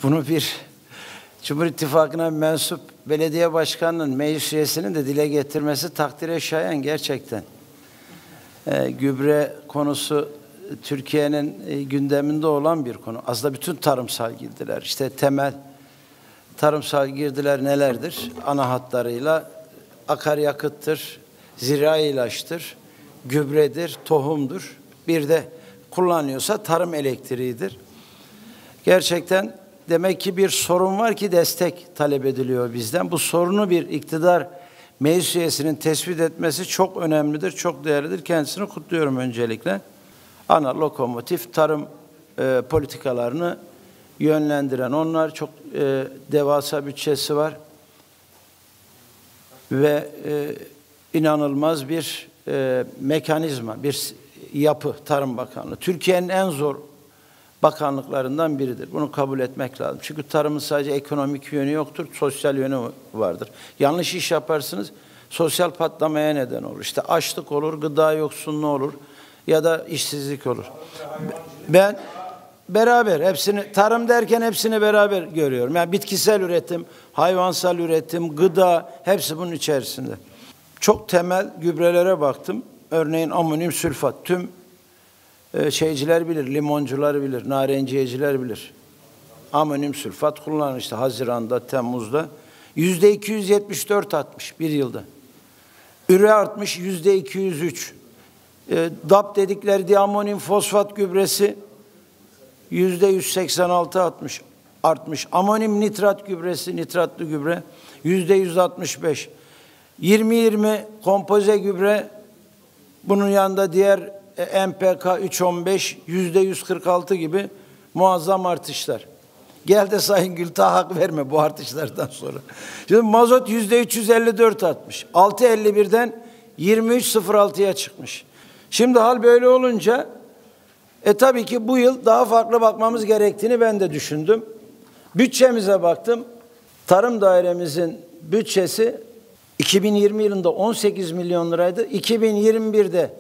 Bunu bir Cumhur İttifakı'na mensup belediye başkanının, meclis üyesinin de dile getirmesi takdire şayan gerçekten. Gübre konusu Türkiye'nin gündeminde olan bir konu. Aslında bütün tarımsal girdiler, işte temel tarımsal girdiler nelerdir? Ana hatlarıyla akaryakıttır, zirai ilaçtır, gübredir, tohumdur. Bir de kullanıyorsa tarım elektriğidir. Gerçekten demek ki bir sorun var ki destek talep ediliyor bizden. Bu sorunu bir iktidar meclis üyesinin tespit etmesi çok önemlidir, çok değerlidir. Kendisini kutluyorum öncelikle. Ana lokomotif tarım politikalarını yönlendiren onlar, çok devasa bütçesi var ve inanılmaz bir mekanizma, bir yapı Tarım Bakanlığı. Türkiye'nin en zor bakanlıklarından biridir. Bunu kabul etmek lazım. Çünkü tarımın sadece ekonomik yönü yoktur, sosyal yönü vardır. Yanlış iş yaparsınız, sosyal patlamaya neden olur. İşte açlık olur, gıda yoksunluğu olur ya da işsizlik olur. Ben beraber hepsini, tarım derken hepsini beraber görüyorum. Yani bitkisel üretim, hayvansal üretim, gıda, hepsi bunun içerisinde. Çok temel gübrelere baktım. Örneğin amonyum sülfat. Tüm şeyciler bilir, limoncular bilir, narenciyeciler bilir. Amonyum sülfat kullanılır işte Haziran'da, Temmuz'da. %274 artmış bir yılda. Üre artmış %203. DAP dedikleri diamonyum fosfat gübresi %186 artmış. Amonyum nitrat gübresi, nitratlı gübre %165. 20-20 kompoze gübre, bunun yanında diğer NPK 315 %146 gibi muazzam artışlar. Gel de Sayın Gültağ hak verme bu artışlardan sonra. Şimdi mazot %354 artmış. 6.51'den 23.06'ya çıkmış. Şimdi hal böyle olunca tabii ki bu yıl daha farklı bakmamız gerektiğini ben de düşündüm. Bütçemize baktım. Tarım dairemizin bütçesi 2020 yılında 18 milyon liraydı. 2021'de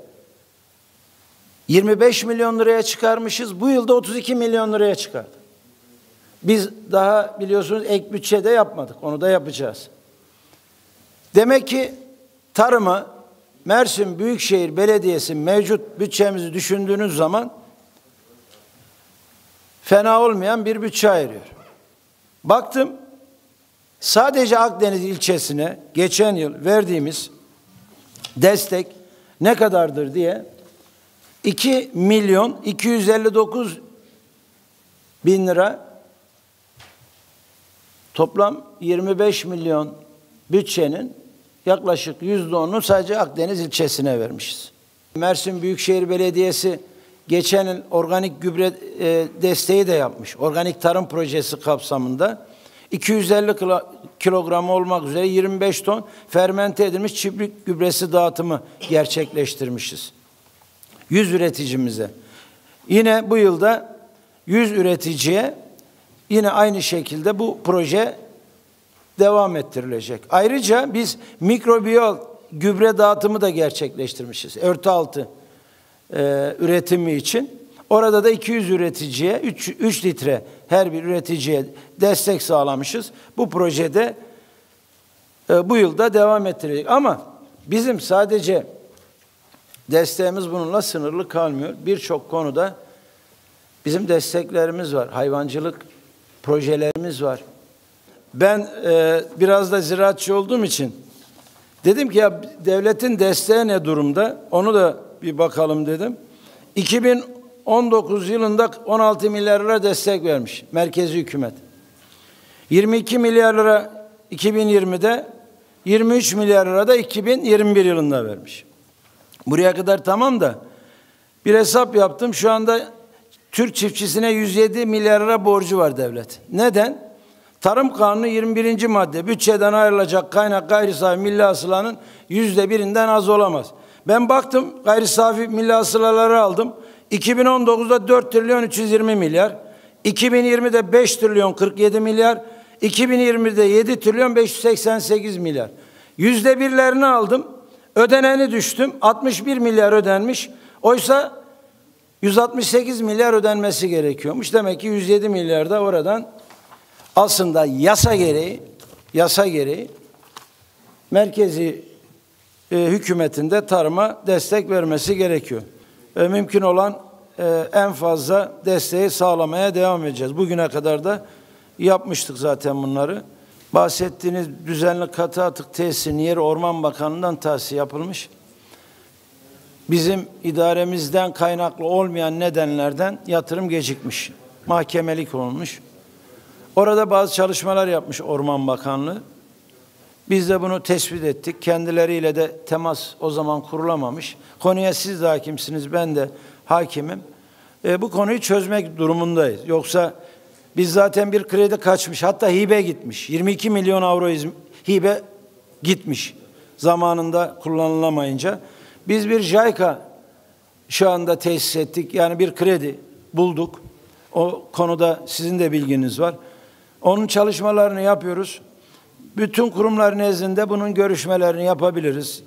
25 milyon liraya çıkarmışız. Bu yılda 32 milyon liraya çıkardı. Biz daha biliyorsunuz ek bütçede yapmadık. Onu da yapacağız. Demek ki tarıma Mersin Büyükşehir Belediyesi mevcut bütçemizi düşündüğünüz zaman fena olmayan bir bütçe ayırıyor. Baktım, sadece Akdeniz ilçesine geçen yıl verdiğimiz destek ne kadardır diye 2 milyon 259 bin lira, toplam 25 milyon bütçenin yaklaşık %10'unu sadece Akdeniz ilçesine vermişiz. Mersin Büyükşehir Belediyesi geçen yıl organik gübre desteği de yapmış. Organik tarım projesi kapsamında 250 kilogram olmak üzere 25 ton fermente edilmiş çiftlik gübresi dağıtımı gerçekleştirmişiz. 100 üreticimize. Yine bu yılda 100 üreticiye yine aynı şekilde bu proje devam ettirilecek. Ayrıca biz mikrobiyal gübre dağıtımı da gerçekleştirmişiz. Örtü altı üretimi için. Orada da 200 üreticiye 3 litre her bir üreticiye destek sağlamışız. Bu projede bu yılda devam ettirecek. Ama bizim sadece desteğimiz bununla sınırlı kalmıyor. Birçok konuda bizim desteklerimiz var. Hayvancılık projelerimiz var. Ben biraz da ziraatçı olduğum için dedim ki ya devletin desteği ne durumda? Onu da bir bakalım dedim. 2019 yılında 16 milyar lira destek vermiş merkezi hükümet. 22 milyar lira 2020'de, 23 milyar lira da 2021 yılında vermiş. Buraya kadar tamam da bir hesap yaptım. Şu anda Türk çiftçisine 107 milyar lira borcu var devlet. Neden? Tarım Kanunu 21. madde bütçeden ayrılacak kaynak gayri safi milli hasılanın %1'inden az olamaz. Ben baktım gayri safi milli hasılaları aldım. 2019'da 4 trilyon 320 milyar, 2020'de 5 trilyon 47 milyar, 2020'de 7 trilyon 588 milyar. %1'lerini aldım, ödeneni düştüm, 61 milyar ödenmiş. Oysa 168 milyar ödenmesi gerekiyormuş. Demek ki 107 milyar da oradan aslında yasa gereği merkezi hükümetinde tarıma destek vermesi gerekiyor. Mümkün olan en fazla desteği sağlamaya devam edeceğiz. Bugüne kadar da yapmıştık zaten bunları. Bahsettiğiniz düzenli katı atık tesisinin yeri Orman Bakanlığı'ndan tahsis yapılmış. Bizim idaremizden kaynaklı olmayan nedenlerden yatırım gecikmiş. Mahkemelik olmuş. Orada bazı çalışmalar yapmış Orman Bakanlığı. Biz de bunu tespit ettik. Kendileriyle de temas o zaman kurulamamış. Konuya siz de hakimsiniz, ben de hakimim. Bu konuyu çözmek durumundayız. Yoksa biz zaten bir kredi kaçmış, hatta hibe gitmiş. 22 milyon avro hibe gitmiş zamanında kullanılamayınca. Biz bir JICA şu anda tesis ettik. Yani bir kredi bulduk. O konuda sizin de bilginiz var. Onun çalışmalarını yapıyoruz. Bütün kurumlar nezdinde bunun görüşmelerini yapabiliriz.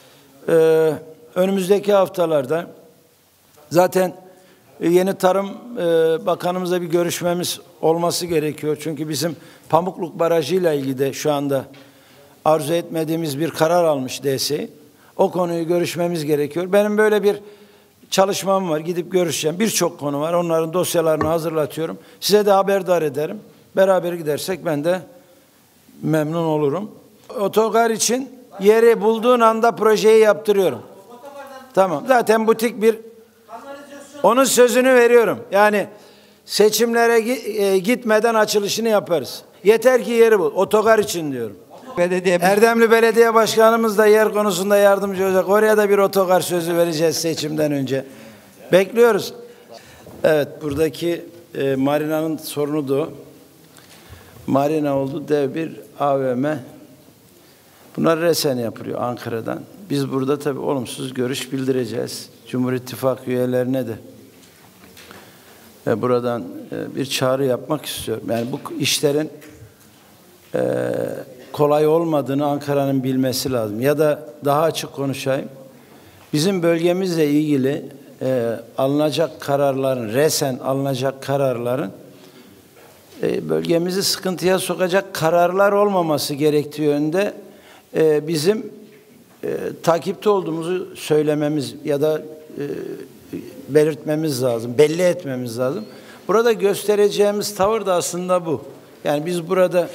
Önümüzdeki haftalarda zaten yeni Tarım Bakanımızla bir görüşmemiz olması gerekiyor. Çünkü bizim Pamukluk Barajı ile ilgili de şu anda arzu etmediğimiz bir karar almış DSİ. O konuyu görüşmemiz gerekiyor. Benim böyle bir çalışmam var. Gidip görüşeceğim. Birçok konu var. Onların dosyalarını hazırlatıyorum. Size de haberdar ederim. Beraber gidersek ben de memnun olurum. Otogar için yeri bulduğun anda projeyi yaptırıyorum. Tamam. Zaten butik bir, onun sözünü veriyorum. Yani seçimlere gitmeden açılışını yaparız. Yeter ki yeri bul. Otogar için diyorum. Erdemli Belediye Başkanımız da yer konusunda yardımcı olacak. Oraya da bir otogar sözü vereceğiz seçimden önce. Bekliyoruz. Evet, buradaki marinanın sorunu da o. Marina oldu, dev bir AVM. Bunlar resen yapılıyor Ankara'dan. Biz burada tabii olumsuz görüş bildireceğiz. Cumhur İttifakı üyelerine de buradan bir çağrı yapmak istiyorum. Yani bu işlerin kolay olmadığını Ankara'nın bilmesi lazım. Ya da daha açık konuşayım. Bizim bölgemizle ilgili alınacak kararların, resen alınacak kararların bölgemizi sıkıntıya sokacak kararlar olmaması gerektiği yönde bizim takipte olduğumuzu söylememiz ya da belirtmemiz lazım, belli etmemiz lazım. Burada göstereceğimiz tavır da aslında bu. Yani biz burada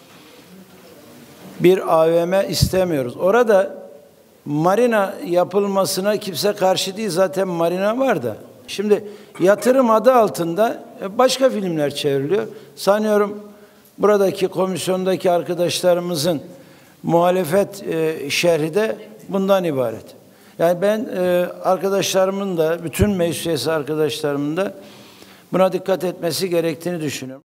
bir AVM istemiyoruz. Orada marina yapılmasına kimse karşı değil, zaten marina var da. Şimdi yatırım adı altında başka filmler çevriliyor. Sanıyorum buradaki komisyondaki arkadaşlarımızın muhalefet şerhi de bundan ibaret. Yani ben arkadaşlarımın da, bütün meclis üyesi arkadaşlarımın da buna dikkat etmesi gerektiğini düşünüyorum.